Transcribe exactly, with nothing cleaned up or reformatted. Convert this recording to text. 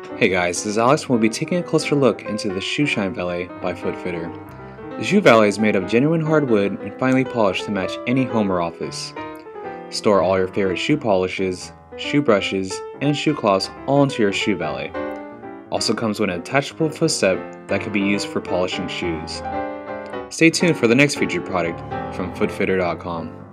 Hey guys, this is Alex and we'll be taking a closer look into the Shoe Shine Valet by FootFitter. The Shoe Valet is made of genuine hardwood and finely polished to match any home or office. Store all your favorite shoe polishes, shoe brushes, and shoe cloths all into your Shoe Valet. Also comes with an detachable footstep that can be used for polishing shoes. Stay tuned for the next featured product from foot fitter dot com.